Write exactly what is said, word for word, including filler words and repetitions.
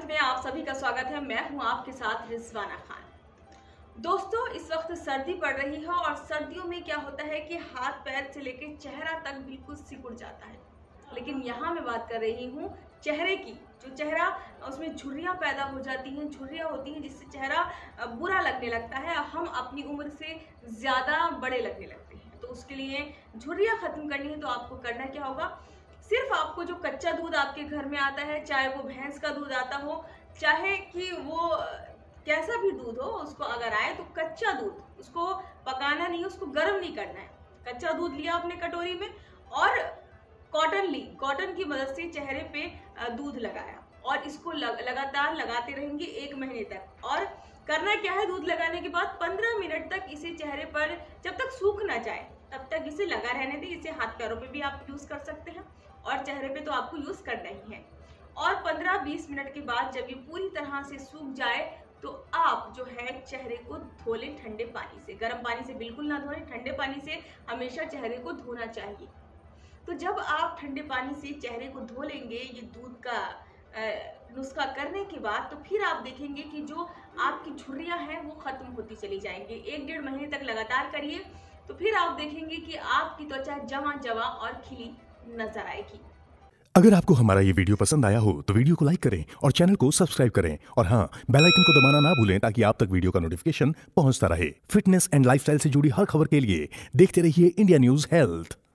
Health में आप सभी का स्वागत है। मैं हूं आपके साथ रिजवाना खान। दोस्तों, इस वक्त सर्दी पड़ रही है और सर्दियों में क्या होता है कि हाथ पैर से लेकर चेहरा तक बिल्कुल सिकुड़ जाता है। लेकिन यहाँ मैं बात कर रही हूँ चेहरे की। जो चेहरा उसमें झुर्रियाँ पैदा हो जाती हैं, झुर्रियाँ होती हैं जिससे चेहरा बुरा लगने लगता है, हम अपनी उम्र से ज़्यादा बड़े लगने लगते हैं। तो उसके लिए झुर्रियाँ ख़त्म करनी है तो आपको करना क्या होगा, सिर्फ आपको जो कच्चा दूध आपके घर में आता है, चाहे वो भैंस का दूध आता हो, चाहे कि वो कैसा भी दूध हो, उसको अगर आए तो कच्चा दूध, उसको पकाना नहीं, उसको गर्म नहीं करना है। कच्चा दूध लिया अपने कटोरी में और कॉटन ली, कॉटन की मदद से चेहरे पे दूध लगाया और इसको लग, लगातार लगाते रहेंगे एक महीने तक। और करना क्या है, दूध लगाने के बाद पंद्रह मिनट तक इसे चेहरे पर जब तक सूख ना जाए तब तक इसे लगा रहने दें। इसे हाथ पैरों पे भी आप यूज़ कर सकते हैं और चेहरे पे तो आपको यूज़ करना ही है। और पंद्रह बीस मिनट के बाद जब ये पूरी तरह से सूख जाए तो आप जो है चेहरे को धो लें ठंडे पानी से। गर्म पानी से बिल्कुल ना धोएं, ठंडे पानी से हमेशा चेहरे को धोना चाहिए। तो जब आप ठंडे पानी से चेहरे को धो लेंगे ये दूध का नुस्खा करने के बाद, तो फिर आप देखेंगे कि जो आपकी झुर्रियाँ हैं वो ख़त्म होती चली जाएंगी। एक डेढ़ महीने तक लगातार करिए तो फिर आप देखेंगे कि आपकी त्वचा जमा जमा और खिली नजर आएगी। अगर आपको हमारा ये वीडियो पसंद आया हो तो वीडियो को लाइक करें और चैनल को सब्सक्राइब करें और हाँ, बेल आइकन को दबाना ना भूलें ताकि आप तक वीडियो का नोटिफिकेशन पहुंचता रहे। फिटनेस एंड लाइफस्टाइल से जुड़ी हर खबर के लिए देखते रहिए इंडिया न्यूज हेल्थ।